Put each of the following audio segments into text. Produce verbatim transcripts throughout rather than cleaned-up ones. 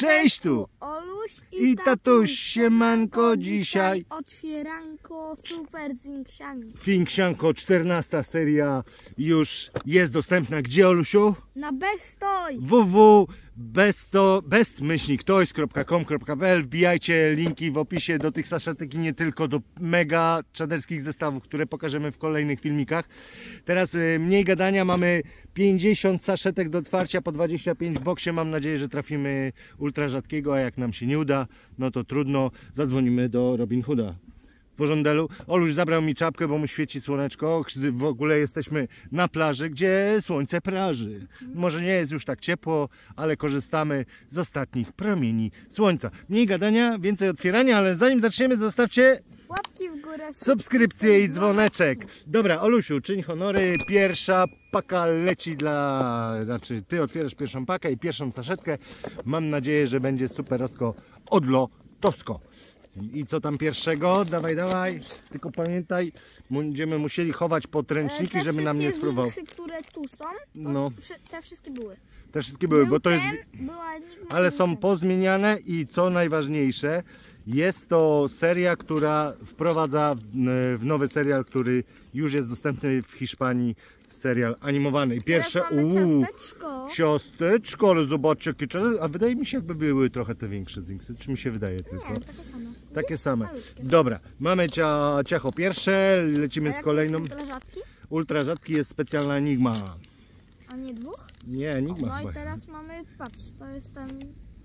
Cześć tu! Oluś i, I tatuś, siemanko dzisiaj. Otwieranko super z Inksiami. Finksianko, czternasta seria już jest dostępna. Gdzie, Olusiu? Na Best Toys. w w w kropka best myślnik toys kropka com kropka p l. Wbijajcie linki w opisie do tych saszetek i nie tylko, do mega czaderskich zestawów, które pokażemy w kolejnych filmikach. Teraz y, mniej gadania, mamy pięćdziesiąt saszetek do otwarcia, po dwadzieścia pięć w boksie. Mam nadzieję, że trafimy ultra rzadkiego, a jak nam się nie uda, no to trudno, zadzwonimy do Robin Hooda. W porządelu. Oluś zabrał mi czapkę, bo mu świeci słoneczko. W ogóle jesteśmy na plaży, gdzie słońce praży. Może nie jest już tak ciepło, ale korzystamy z ostatnich promieni słońca. Mniej gadania, więcej otwierania, ale zanim zaczniemy, zostawcie łapki w górę, subskrypcję i dzwoneczek. Dobra, Olusiu, czyń honory. Pierwsza paka leci dla... Znaczy, ty otwierasz pierwszą pakę i pierwszą saszetkę. Mam nadzieję, że będzie superowsko odlotowsko. I co tam pierwszego? Dawaj, dawaj. Tylko pamiętaj, będziemy musieli chować podręczniki, te żeby nam nie spróbował. Te które tu są, no. te wszystkie były. Te wszystkie były, Był bo to ten, jest... była enigma, ale są ten. pozmieniane i co najważniejsze, jest to seria, która wprowadza w nowy serial, który już jest dostępny w Hiszpanii, serial animowany. I pierwsze, uuu, ciasteczko. Ciasteczko, ale zobaczcie jakie ciasteczko. A wydaje mi się, jakby były trochę te większe zinksy. Czy mi się wydaje tylko? Nie, takie same. Takie same. Dobra, mamy cia, ciacho pierwsze, lecimy z kolejną. Ultra rzadki? Ultra rzadki jest specjalna enigma. A nie dwóch? Nie, enigma No chyba. i teraz mamy, patrz, to jest ten...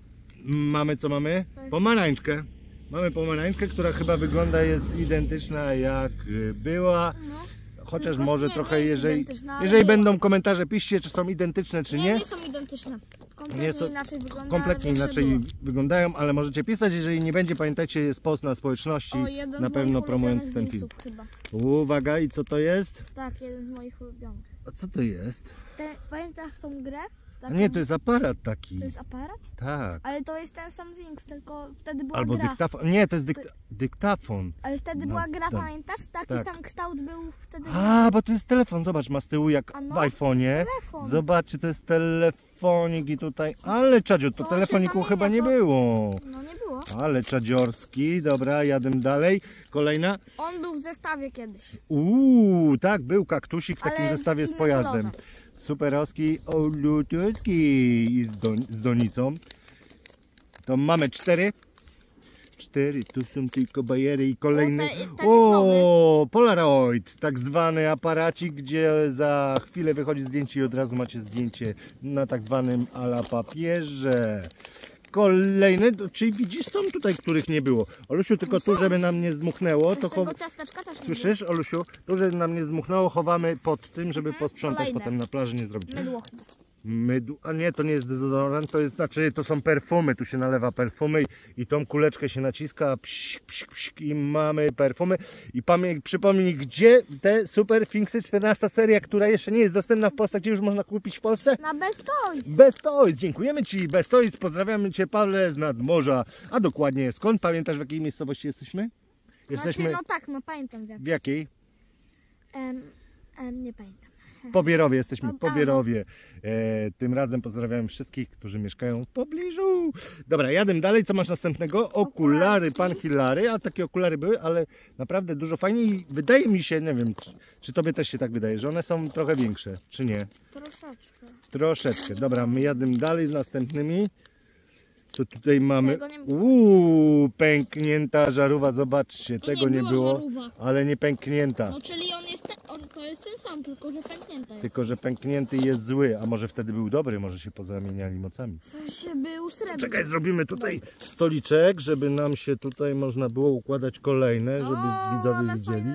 Mamy co mamy? Jest... Pomarańczkę. Mamy pomarańczkę, która chyba wygląda, jest identyczna jak była. No. Chociaż Tylko może nie, trochę, nie jeżeli, ale jeżeli była. będą komentarze, piszcie, czy są identyczne, czy nie. Nie, nie są identyczne. Kompletnie nie są, inaczej wyglądają. kompletnie inaczej było. wyglądają, ale możecie pisać, jeżeli nie będzie, pamiętajcie, jest post na społeczności, o, na pewno promując ten film. Chyba. Uwaga, i co to jest? Tak, jeden z moich ulubionych. A co to jest? Te, pamiętasz tą grę? Taką... Nie, to jest aparat taki. To jest aparat? Tak. Ale to jest ten sam Zinks, tylko wtedy była Albo gra. dyktafon. Nie, to jest dykt... dyktafon. Ale wtedy była gra, pamiętasz? Taki tak. sam kształt był wtedy. A, bo to jest telefon, zobacz, ma z tyłu jak no, w iPhone'ie. Zobaczcie, to jest telefonik i tutaj. Ale czadziu, to, to telefoniku chyba nie to... było. No nie było. Ale czadziorski, dobra, jadę dalej. Kolejna. On był w zestawie kiedyś. Uuu, tak, był kaktusik w takim ale zestawie w z pojazdem. kolorze. Superowski, olutuski z, do, z donicą. To mamy cztery. Cztery, tu są tylko bajery i kolejny. O, Polaroid, tak zwany aparacik, gdzie za chwilę wychodzi zdjęcie i od razu macie zdjęcie na tak zwanym a la papierze. Kolejny, czyli widzisz, są tutaj, których nie było. Olusiu, tylko tu, żeby nam nie zdmuchnęło, to chow... ciasteczka też Słyszysz, Olusiu? Tu, żeby nam nie zdmuchnęło, chowamy pod tym, żeby mhm. posprzątać Kolejne. potem na plaży, nie zrobić. Mydło. Mydło, a nie, to nie jest dezodorant, to jest, znaczy, to są perfumy, tu się nalewa perfumy i, i tą kuleczkę się naciska, psik, psik, psik, i mamy perfumy. I pamię, przypomnij, gdzie te Super Finksy, czternasta seria, która jeszcze nie jest dostępna w Polsce, gdzie już można kupić w Polsce? Na Best Toys. Best Toys, dziękujemy Ci, Best Toys, pozdrawiamy Cię, Pawle, z nadmorza. A dokładnie, skąd? Pamiętasz, w jakiej miejscowości jesteśmy? Jesteśmy... Znaczy, no tak, no pamiętam w jakiej. W jakiej? Um, um, nie pamiętam. Pobierowie, jesteśmy w No, Pobierowie. E, tym razem pozdrawiam wszystkich, którzy mieszkają w pobliżu. Dobra, jadę dalej. Co masz następnego? Okulary, pan Hilary. A takie okulary były, ale naprawdę dużo fajnie i wydaje mi się, nie wiem, czy, czy tobie też się tak wydaje, że one są trochę większe, czy nie? Troszeczkę. Troszeczkę. Dobra, my jadę dalej z następnymi. To tutaj mamy... Nie... Uuu, pęknięta żarówa, zobaczcie, to tego nie, nie było, żarówa. Ale nie pęknięta. No czyli on jest, ten, on, to jest ten sam, tylko że pęknięta jest. Tylko że pęknięty jest zły, a może wtedy był dobry, może się pozamieniali mocami. W sensie był srebrny. Czekaj, zrobimy tutaj stoliczek, żeby nam się tutaj można było układać kolejne, żeby o, widzowie widzieli.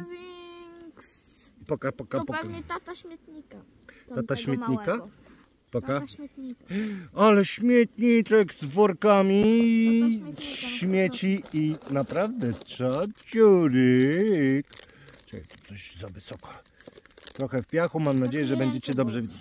Poka, poka, to poka. pewnie tata śmietnika. Tata śmietnika? Małego. Poka. Tata śmietnika. Ale śmietniczek z workami śmieci i naprawdę czadziurek. Czekaj, to coś za wysoko. Trochę w piachu, mam nadzieję, że będziecie dobrze widzieć.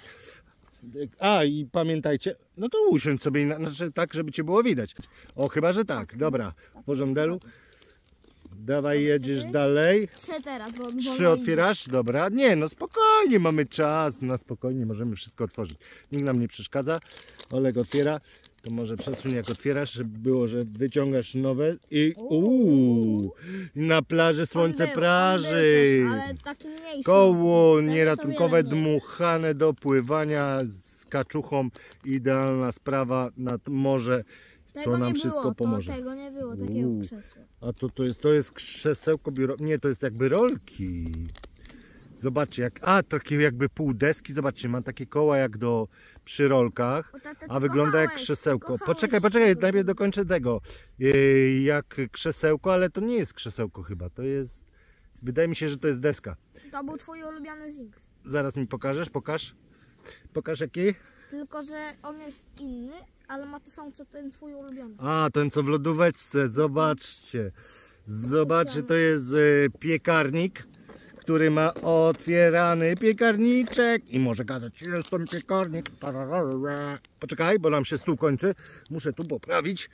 A i pamiętajcie, no to usiądź sobie, znaczy tak, żeby cię było widać. O, chyba że tak, dobra, w porządku. Dawaj, jedziesz dalej. Trzy teraz, bo Trzy otwierasz? Dobra. Nie, no spokojnie, mamy czas. Na spokojnie możemy wszystko otworzyć. Nikt nam nie przeszkadza. Oleg otwiera. To może przesuń jak otwierasz, żeby było, że wyciągasz nowe i uuu, na plaży słońce On był, praży. on był też, ale taki mniejszy. Koło Ten jest o nieratunkowe, wiele mniejszy. dmuchane do pływania z kaczuchą. Idealna sprawa nad morze. Tego To nam nie wszystko było, pomoże. To, tego nie było, takiego Uuu. krzesła. A to, to jest, to jest krzesełko biuro... Nie, to jest jakby rolki. Zobaczcie jak... A, takie jakby pół deski. Zobaczcie, ma takie koła jak do przy rolkach. O, tata, A ty wygląda jak kochałeś, krzesełko. kochałeś Poczekaj, poczekaj, tego najpierw Zinxa. dokończę tego. Yy, jak krzesełko, ale to nie jest krzesełko chyba. To jest... Wydaje mi się, że to jest deska. To był twój ulubiony Zinx. Zaraz mi pokażesz, pokaż. Pokaż jaki? Tylko, że on jest inny, ale ma to samo co ten twój ulubiony. A, ten co w lodóweczce, zobaczcie. Zobaczcie, to jest y, piekarnik, który ma otwierany piekarniczek i może gadać, jest ten piekarnik. Poczekaj, bo nam się stół kończy. Muszę tu poprawić.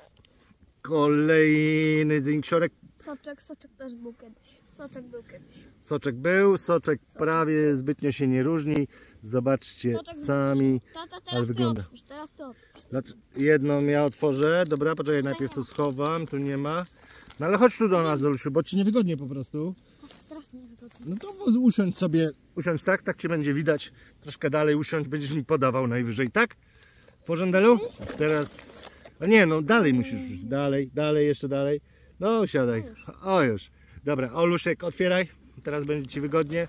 Kolejny zinksiorek. Soczek, soczek też był kiedyś. Soczek był kiedyś. Soczek był, soczek prawie zbytnio się nie różni. Zobaczcie Soczek był sami. kiedyś. Tata, ale teraz ty wygląda. otwórz, teraz ty otwórz. Dlac- Jedną ja otworzę. Dobra, poczekaj, najpierw tu schowam, tu nie ma. No ale chodź tu do nas, Olusiu, bo ci niewygodnie po prostu. O, strasznie niewygodnie. No to usiądź sobie, usiądź tak, tak cię będzie widać. Troszkę dalej usiądź, będziesz mi podawał najwyżej, tak? W porządelu? Teraz, a nie no, dalej musisz, już. dalej, dalej, jeszcze dalej. No siadaj, o już. Dobra, Olusiek, otwieraj, teraz będzie ci wygodnie.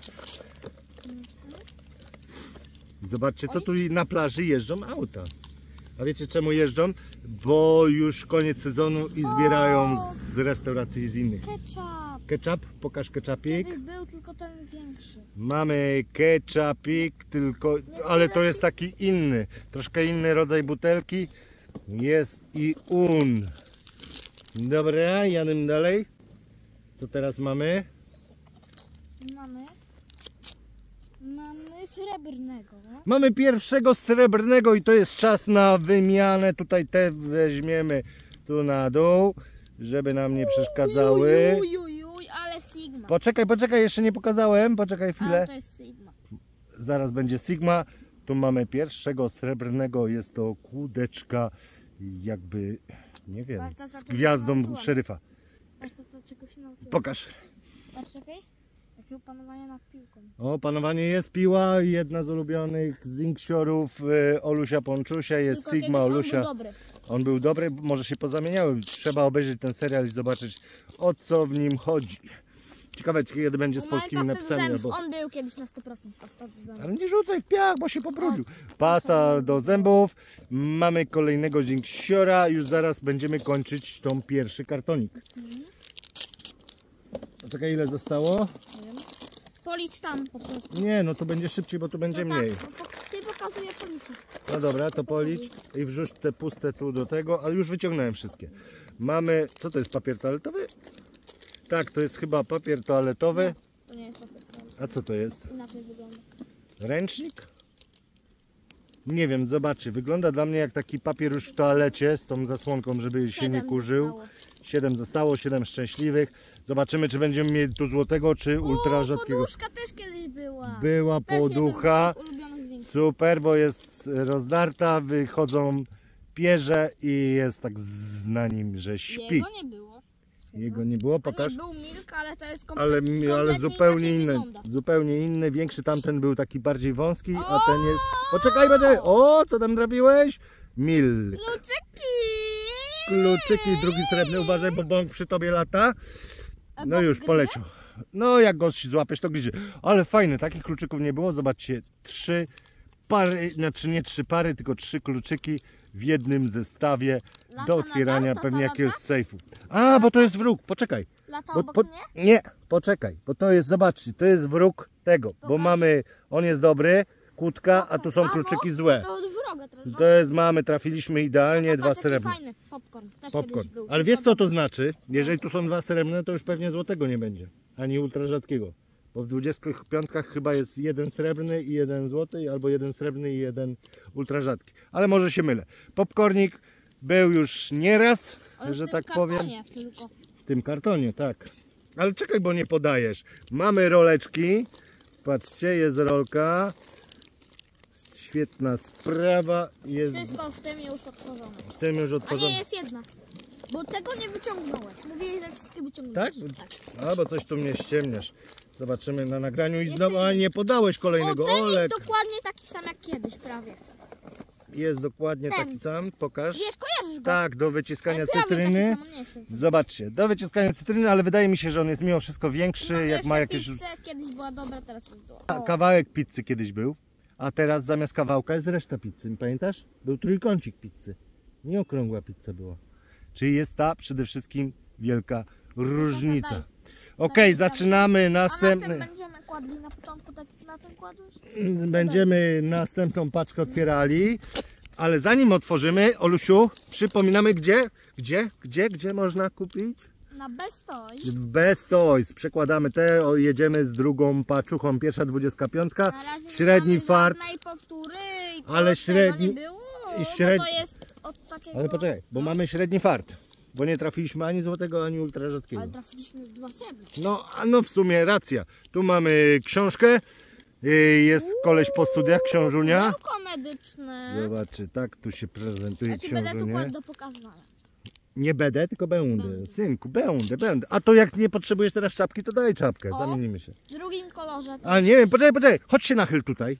Zobaczcie, co tu na plaży jeżdżą auta. A wiecie czemu jeżdżą? Bo już koniec sezonu i zbierają z restauracji i z innych. Ketchup. Ketchup, pokaż ketchupik. Kiedyś był, tylko ten jest większy. Mamy ketchupik, tylko, ale to jest taki inny, troszkę inny rodzaj butelki. Jest i un. Dobra, jadę dalej. Co teraz mamy? Mamy... Mamy srebrnego, no? Mamy pierwszego srebrnego i to jest czas na wymianę. Tutaj te weźmiemy tu na dół, żeby nam nie przeszkadzały. Uj, uj, uj, ale Sigma. Poczekaj, poczekaj, jeszcze nie pokazałem. Poczekaj chwilę. Ale to jest Sigma. Zaraz będzie Sigma. Tu mamy pierwszego srebrnego. Jest to kłódeczka jakby, nie wiem, Patrz, to, z co czego gwiazdą się nauczyłam. szeryfa. Patrz to, co, czego się nauczyłem. Pokaż. Patrz, czekaj. Jakiego panowania nad piłką. O, panowanie jest piła. Jedna z ulubionych zinksiorów y, Olusia Ponczusia. Jest Tylko Sigma kiedyś Olusia. On był dobry. On był dobry, może się pozamieniały. Trzeba obejrzeć ten serial i zobaczyć, o co w nim chodzi. Ciekawe, kiedy będzie z U polskimi Majka z napisami. zębów. Albo... On był kiedyś na sto procent pasta do zębów. Ale nie rzucaj w piach, bo się pobrudził. Pasta do zębów. Mamy kolejnego zinksiora. Już zaraz będziemy kończyć tą pierwszy kartonik. Czekaj, ile zostało? Nie wiem. Policz tam po prostu. Nie, no to będzie szybciej, bo tu będzie No mniej. tak, no po, ty pokazuję policzę. No dobra, to policz i wrzuć te puste tu do tego, ale już wyciągnąłem wszystkie. Mamy, co to jest, papier toaletowy? Tak, to jest chyba papier toaletowy. To nie jest papier, A co to jest? inaczej wygląda. Ręcznik? Nie wiem, zobaczcie, wygląda dla mnie jak taki papier już w toalecie z tą zasłonką, żeby się nie Siedem kurzył. zostało. Siedem zostało, siedem szczęśliwych. Zobaczymy, czy będziemy mieli tu złotego, czy ultra O, rzadkiego. poduszka też kiedyś była. Była Też jeden z poducha. moich ulubionych zinków. Super, bo jest rozdarta, wychodzą pierze i jest tak na nim, że śpi. Jego nie było. Jego nie było, A pokaż. nie, był milk, ale to jest komple- Ale, kompletnie ale zupełnie inaczej inny, wygląda. zupełnie inny, większy tamten był taki bardziej wąski, a O! ten jest... Poczekaj, poczekaj, o, co tam trafiłeś? Milk. Kluczyki! Kluczyki, drugi srebrny, uważaj, bo bąk przy tobie lata. A No bąk już, gryzie? poleciał. No jak go złapiesz, to gryzie. Ale fajne, takich kluczyków nie było, zobaczcie, trzy pary, znaczy nie trzy pary, tylko trzy kluczyki w jednym zestawie Lata do nadal? otwierania Tata pewnie lata? jakiegoś sejfu. A, bo to jest wróg, poczekaj. Lata Bo, obok po, mnie? nie, poczekaj, bo to jest, zobaczcie, to jest wróg tego, bo Pokaż. mamy, on jest dobry, kłódka, a tu są A, kluczyki no, złe. To od wroga teraz. No. To jest, mamy, trafiliśmy idealnie, No, dwa patrz, jaki srebrne. fajny popcorn. Też Popcorn. kiedyś był. Ale wiesz co to znaczy? Jeżeli tu są dwa srebrne, to już pewnie złotego nie będzie, ani ultra rzadkiego. Bo w dwudziestu piątkach chyba jest jeden srebrny i jeden złoty, albo jeden srebrny i jeden ultra rzadki. Ale może się mylę. Popcornik był już nieraz, Ale w że tym tak powiem. kartonie tylko. W tym kartonie, tak. Ale czekaj, bo nie podajesz. Mamy roleczki. Patrzcie, jest rolka. świetna sprawa. Jest... Wszystko w tym już otworzone. W tym już A otworzone. nie, jest jedna. Bo tego nie wyciągnąłeś. Mówiłeś, że wszystkie wyciągnąłeś. Tak? Tak. A, bo coś tu mnie ściemniasz. Zobaczymy na nagraniu i Jeszcze znowu, a nie podałeś O, kolejnego. ten Olek. jest dokładnie taki sam jak kiedyś prawie. Jest dokładnie ten. taki sam. Pokaż. Wiesz, kojarzysz go? Tak, do wyciskania Ale prawie cytryny. taki sam, on nie jest ten sam. Zobaczcie, do wyciskania cytryny, ale wydaje mi się, że on jest mimo wszystko większy, Mamy jak ma jeszcze jakieś... pizzę, kiedyś była dobra, teraz jest zła. A, O, kawałek pizzy kiedyś był, a teraz zamiast kawałka jest reszta pizzy, pamiętasz? Był trójkącik pizzy, nie okrągła pizza była. Czyli jest ta przede wszystkim wielka różnica. daj. Okej, Daj, zaczynamy A na następny. tym będziemy kładli na początku, tak jak na tym kładłeś? Będziemy następną paczkę otwierali, ale zanim otworzymy, Olusiu, przypominamy gdzie, gdzie, gdzie, gdzie można kupić? Na Best Toys. Best Toys. Przekładamy te, o, jedziemy z drugą paczuchą. Pierwsza dwudziestka piątka, Na razie średni nie mamy fart. żadnej powtóry i Ale to średni- tego nie było, i bo średni- to jest od takiego... Ale poczekaj, bo mamy średni fart. Bo nie trafiliśmy ani złotego, ani ultra rzadkiego. Ale trafiliśmy z dwa srebry. No, a no w sumie racja. Tu mamy książkę. y, Jest koleś po studiach, książunia. Pudełko medyczne. Zobaczy, tak tu się prezentuje Ja ci będę tu książunia. kładł do pokazywania. Nie będę, tylko będę. Synku, będę, będę. A to jak nie potrzebujesz teraz czapki, to daj czapkę. O. Zamienimy się. W drugim kolorze to A nie wiem, poczekaj, poczekaj. Chodź się nachyl tutaj.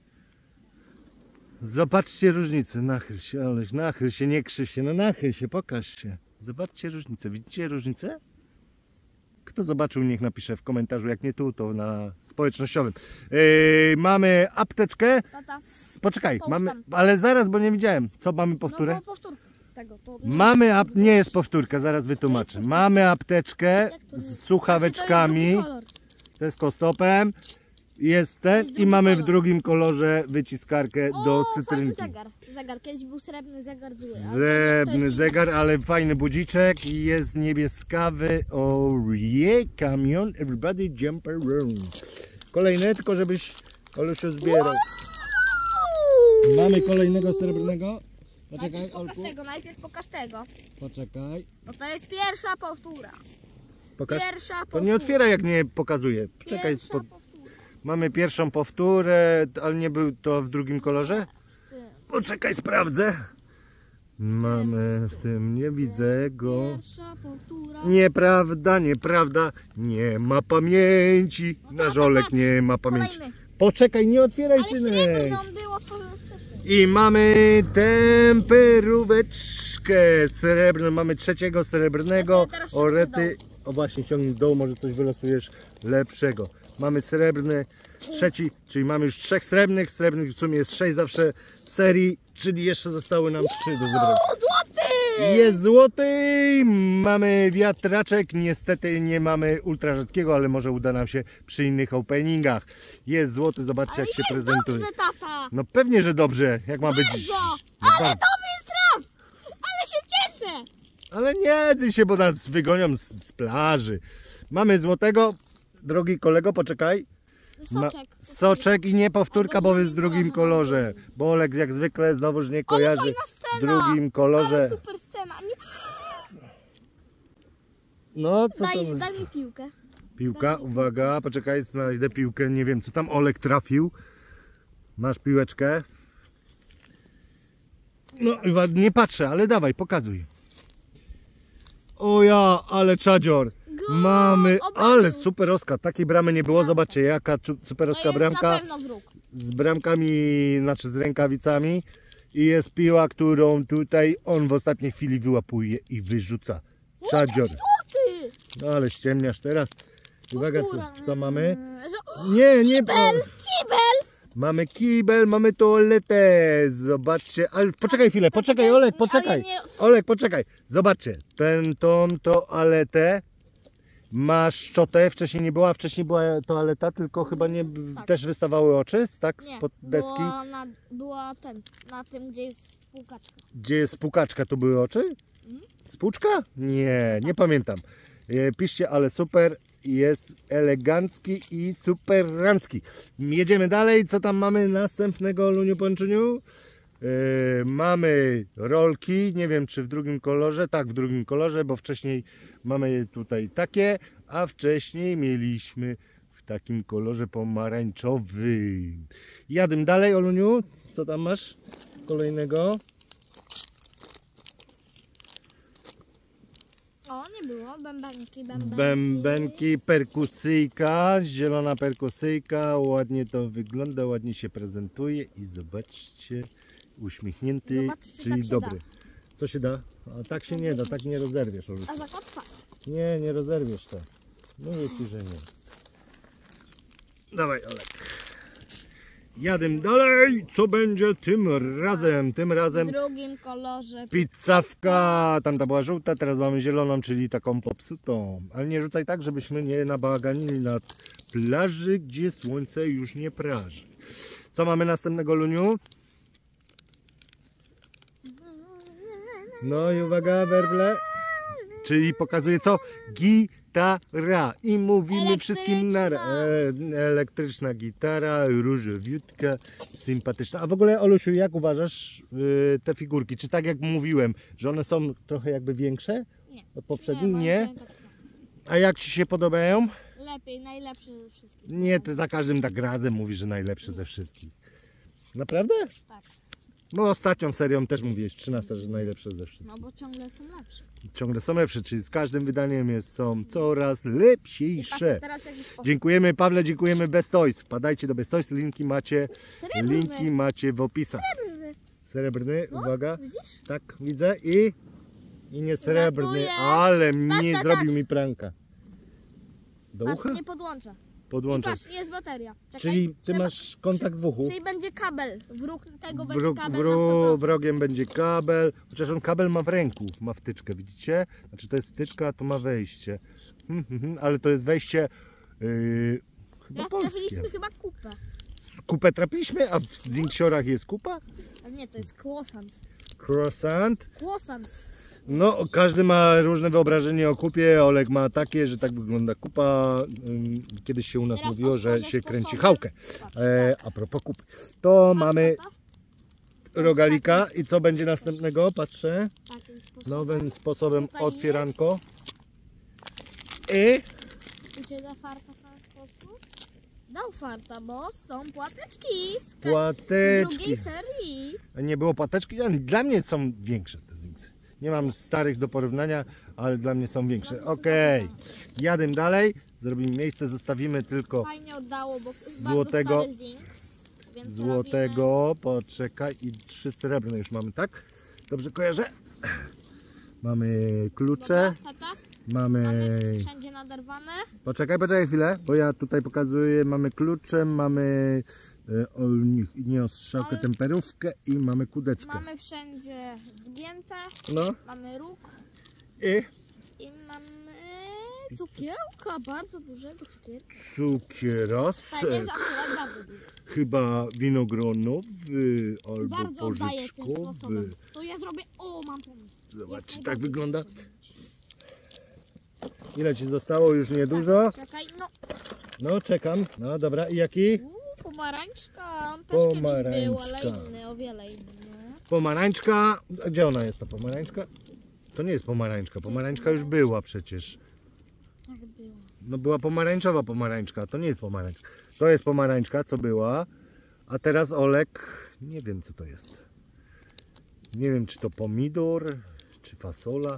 Zobaczcie różnicę. Nachyl się, Oleś, nachyl się, nie krzyw się. No nachyl się, pokaż się. Zobaczcie różnicę. Widzicie różnicę? Kto zobaczył, niech napisze w komentarzu. Jak nie tu, to na społecznościowym. Yy, mamy apteczkę. tata. Poczekaj, Połóż mamy, tam. ale zaraz, bo nie widziałem. Co mamy powtórę? No bo powtórkę tego. To Mamy, ap... nie jest powtórka, zaraz wytłumaczę. Mamy apteczkę Jak to nie? z słuchaweczkami, Znaczy, to jest drugi kolor. to jest kostopem, jest ten jest i drugi mamy w kolor. drugim kolorze wyciskarkę do O, fajny cytrynki. zegar. Zegar. Kiedyś był srebrny zegar zły. ale to- to Srebrny jest zegar, ale fajny budziczek i jest niebieskawy. O yeah, kamion, everybody jump around. Kolejny, tylko żebyś Olusiu zbierał. Mamy kolejnego srebrnego. Poczekaj, Najpierw pokaż Olku, tego, najpierw pokaż tego. poczekaj. No to jest pierwsza powtóra. Pokaż. Pierwsza To powtóra. nie otwieraj, jak nie pokazuje. Czekaj, Pierwsza spod... powtóra. mamy pierwszą powtórę, ale nie był to w drugim kolorze? Ty. Poczekaj, sprawdzę. Mamy w tym, nie widzę go. Pierwsza powtóra. Nieprawda, nieprawda, nie ma pamięci. No to Nasz Olek patrz, nie ma pamięci. Kolejny. Poczekaj, nie otwieraj, Ale synek. srebrny on był otworzony wcześniej. I mamy temperóweczkę srebrną. Mamy trzeciego srebrnego. Ja sobie teraz ściągnę Orety. O właśnie, ściągnij do dołu, może coś wylosujesz lepszego. Mamy srebrny, trzeci, czyli mamy już trzech srebrnych. Srebrnych w sumie jest sześć zawsze w serii, czyli jeszcze zostały nam trzy do wybrania. O, złoty! Jest złoty, mamy wiatraczek, niestety nie mamy ultra rzadkiego, ale może uda nam się przy innych openingach. Jest złoty, zobaczcie Ale jak się jest prezentuje. dobrze, tata. No pewnie, że dobrze, jak ma być. Bardzo. No Ale tak. to mnie traf! Ale się cieszę! Ale nie dzyj się, bo nas wygonią z, z plaży. Mamy złotego, drogi kolego, poczekaj. Ma, Soczek. soczek i nie powtórka, Albo bo jest w drugim kolorze. Bo Olek jak zwykle znowuż nie Ale kojarzy fajna w scena! drugim Ale kolorze. super scena. Nie... No co to Daj, jest? daj mi piłkę. Piłka, uwaga, poczekaj, znajdę piłkę, nie wiem co tam Olek trafił. Masz piłeczkę. No, nie patrzę, ale dawaj, pokazuj. O ja, ale czadzior. Go! Mamy, Obronił. ale superowska, takiej bramy nie było, zobaczcie jaka czu- To superowska jest bramka na pewno wróg. z bramkami, znaczy z rękawicami i jest piła, którą tutaj on w ostatniej chwili wyłapuje i wyrzuca. Czadzior. Złoty! No ale ściemniasz teraz. Uwaga, co, Powtóra. co mamy? Mm, że- Nie, nie. Kibel! Kibel! Mamy kibel, mamy toaletę. Zobaczcie, ale poczekaj chwilę, poczekaj ten- Olek, ale poczekaj. nie- Olek, poczekaj. Zobaczcie, ten, tą toaletę ma szczotę, wcześniej nie była, wcześniej była toaleta, tylko chyba nie, Tak. też wystawały oczy, tak, Nie, spod deski. była, na, była ten, na tym, gdzie jest spółkaczka. Gdzie jest pukaczka, tu były oczy? Spłuczka? Nie, nie pamiętam. E, Piszcie, ale super, jest elegancki i super rancki. Jedziemy dalej, co tam mamy następnego, Luniu Pączuniu? E, mamy rolki, nie wiem czy w drugim kolorze, tak w drugim kolorze, bo wcześniej mamy tutaj takie, a wcześniej mieliśmy w takim kolorze pomarańczowym. Jadę dalej, Oluniu, co co tam masz kolejnego? O, nie było. Bębenki, bębenki. Bębenki, perkusyjka, zielona perkusyjka, ładnie to wygląda, ładnie się prezentuje i zobaczcie, uśmiechnięty, Zobaczcie, czyli tak się dobry. da. Co się da? A tak się nie da, tak nie rozerwiesz. Olusiu. A zakładka? Nie, nie rozerwiesz to. Mówię ci, że nie. Dawaj, Olek. Jadę dalej. Co będzie tym razem? Tym W razem drugim kolorze. pizzawka. Tamta była żółta, teraz mamy zieloną, czyli taką popsutą. Ale nie rzucaj tak, żebyśmy nie nabaganili na plaży, gdzie słońce już nie praży. Co mamy następnego, Luniu? No i uwaga, werble. Czyli pokazuje co? Gitara. I mówimy wszystkim na e, elektryczna gitara, różowiutka, sympatyczna. A w ogóle, Olusiu, jak uważasz y, te figurki? Czy tak jak mówiłem, że one są trochę jakby większe Nie. od poprzednich? Nie, Nie. moim zdaniem tak samo. A jak ci się podobają? Lepiej, najlepszy ze wszystkich. Nie, ty za każdym tak razem mówisz, że najlepszy ze wszystkich. Naprawdę? Tak. No ostatnią serią też mówiłeś, trzynasta, że najlepsze ze wszystkich. No bo ciągle są lepsze. Ciągle są lepsze, czyli z każdym wydaniem jest, są coraz I patrz, lepsze. teraz jakiś sposób. Dziękujemy, Pawle, dziękujemy Best Toys. Wpadajcie do Best Toys, linki macie, Srebrny. linki macie w opisach. Srebrny. Srebrny, No, uwaga. widzisz? Tak, widzę i... I nie srebrny, Żartuję. ale Patrz, mnie patrz, zrobił patrz. mi pranka. Do Patrz, ucha? nie podłącza. I Podłączam. patrz, jest bateria. Czekaj, Czyli ty trzeba- masz kontakt w uchu. Czyli będzie kabel. Wróg tego będzie Wróg, kabel wró, na sto procent. wrogiem będzie kabel, chociaż on kabel ma w ręku, ma wtyczkę, widzicie? Znaczy to jest wtyczka, a tu ma wejście. Hmm, hmm, hmm, ale to jest wejście yy, chyba Teraz polskie. trafiliśmy chyba kupę. Kupę trafiliśmy, a w Zinksiorach jest kupa? A nie, to jest croissant. Croissant. Croissant. No, każdy ma różne wyobrażenie o kupie. Olek ma takie, że tak wygląda kupa. Ym, Kiedyś się u nas Teraz mówiło, że otworzę się sposobem. kręci chałkę. Patrz, E, tak. a propos kupy. To Patrz, mamy tata. rogalika i co będzie następnego? Patrzę. Takim sposobem. Nowym sposobem Tutaj otwieranko. I I czy da farta w ten sposób? Dał farta, bo są płateczki z, ka- z płateczki. drugiej serii. Nie było płateczki, ale dla mnie są większe te Zinksy. Nie mam starych do porównania, ale dla mnie są większe. Okej, jadę dalej. Zrobimy miejsce, zostawimy tylko Fajnie oddało, bo jest Złotego- bardzo stary Zinks, więc złotego. Poczekaj, i trzy srebrne już mamy, tak? Dobrze kojarzę? Mamy robimy... klucze, Dobra, tata, mamy... mamy wszędzie naderwane. Poczekaj, poczekaj chwilę, bo ja tutaj pokazuję, mamy klucze, mamy e, o, nie- nie ostrzałkę, Ale- temperówkę i mamy kudeczkę. Mamy wszędzie zgięte, No mamy róg i i mamy cukierka, bardzo dużego cukierka. cukierasek, Fajnie, że akurat bardzo dużo. chyba winogronowy albo Bardzo oddaję tym porzeczkowy. sposobem. To ja zrobię, o mam pomysł. Zobacz, Jak czy tak najbardziej wygląda? to zrobić. Ile ci zostało? Już niedużo. Czekaj, no, No czekam, no dobra, i jaki? Uuu, pomarańczka, on też kiedyś był, ale Pomarańczka. inny, o wiele inny. Pomarańczka, a gdzie ona jest ta pomarańczka? To nie jest pomarańczka, pomarańczka już była przecież. Tak było. No była pomarańczowa pomarańczka, to nie jest pomarańczka. To jest pomarańczka, co była, a teraz Olek, nie wiem co to jest. Nie wiem, czy to pomidor, czy fasola.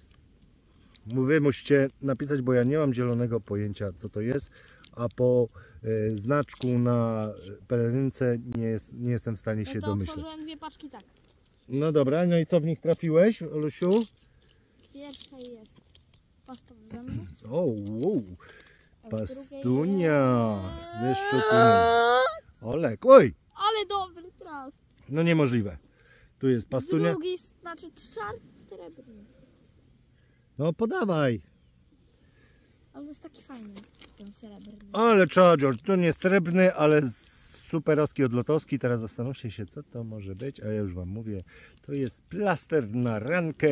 Wy musicie napisać, bo ja nie mam zielonego pojęcia, co to jest, a po e, znaczku na pelerynce nie, jest, nie jestem w stanie No się to domyśleć. otworzyłem dwie paczki tak. No dobra, no i co w nich trafiłeś, Olusiu? Pierwsza jest pasta do zębów. O, wow. a w drugiej Pastunia jest- ze szczotuni. Olek, oj! Ale dobry traf. No niemożliwe. Tu jest pastunia. Drugi, znaczy czarny srebrny. No podawaj. Ale jest taki fajny, ten srebrny. Ale Charger, to nie srebrny, ale superowski odlotowski. Teraz zastanówcie się, co to może być, a ja już wam mówię. To jest plaster na rankę.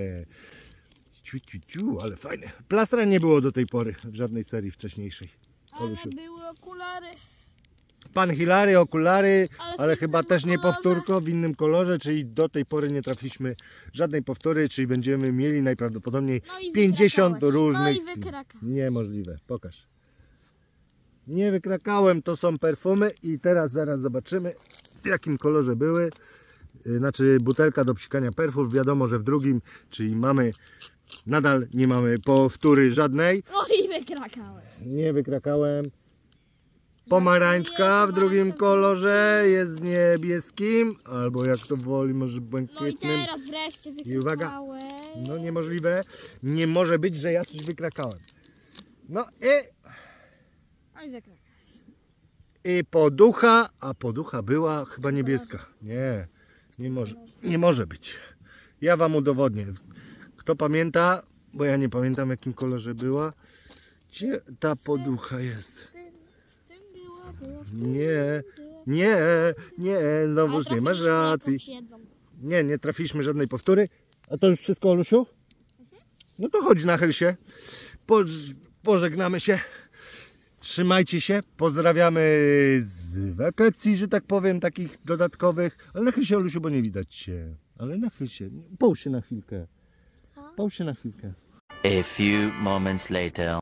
Ciu, ciu, ciu, ale fajne. Plastra nie było do tej pory w żadnej serii wcześniejszej. Ale Olusiu. były okulary. Pan Hilary, okulary, Ale w ale chyba innym też nie kolorze. powtórko, w innym kolorze, czyli do tej pory nie trafiliśmy żadnej powtóry, czyli będziemy mieli najprawdopodobniej No i pięćdziesiąt wykrakałeś. różnych. No i wykraka. Niemożliwe, pokaż. Nie wykrakałem, to są perfumy i teraz zaraz zobaczymy, w jakim kolorze były. Znaczy butelka do psikania perfów, wiadomo, że w drugim, czyli mamy, nadal nie mamy powtóry żadnej. Oj, wykrakałeś. Nie wykrakałem. Pomarańczka w drugim kolorze jest niebieskim, albo jak to woli, może No i błękitnym. teraz wreszcie I uwaga. wykrakałeś. No niemożliwe, nie może być, że ja coś wykrakałem. No i, Oj, wykrakałeś. i poducha, a poducha była chyba niebieska. Nie, nie może, nie może być. Ja wam udowodnię. Kto pamięta, bo ja nie pamiętam, w jakim kolorze była. Gdzie ta poducha jest? W tym, w tym była, była, w tym Nie, była. nie, nie, znowuż nie masz racji. Nie, nie trafiliśmy żadnej powtóry. A to już wszystko, Olusiu? No to chodź, nachyl się. Poż- pożegnamy się. Trzymajcie się. Pozdrawiamy z wakacji, że tak powiem, takich dodatkowych. Ale nachyl się, Olusiu, bo nie widać cię. Ale nachyl się. Połóż się na chwilkę. Połóż się na chwilkę. A few moments later.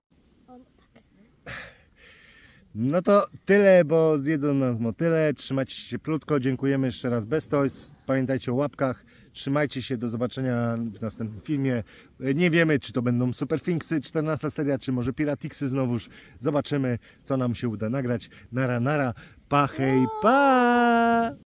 No to tyle, bo zjedzą nas motyle. Trzymajcie się cieplutko. Dziękujemy jeszcze raz Best Toys. Pamiętajcie o łapkach. Trzymajcie się. Do zobaczenia w następnym filmie. Nie wiemy, czy to będą Superfinksy, czternasta seria, czy może Piratixy znowuż. Zobaczymy, co nam się uda nagrać. Nara, nara. Pa, hej, pa!